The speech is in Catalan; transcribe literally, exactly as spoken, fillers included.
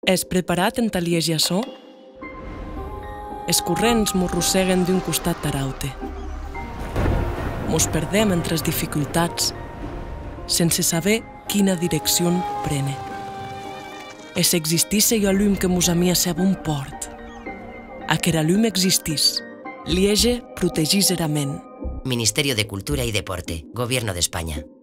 És preparat en talieja açò? Els corrents m'arrosseguen d'un costat a l'altre. Mos perdem entre les dificultats, sense saber quina direcció prene. E si existisse jo llum que mos amia ser un port, a que la llum existís, Liege protegís era ment. Ministerio de Cultura y Deporte, Gobierno de España.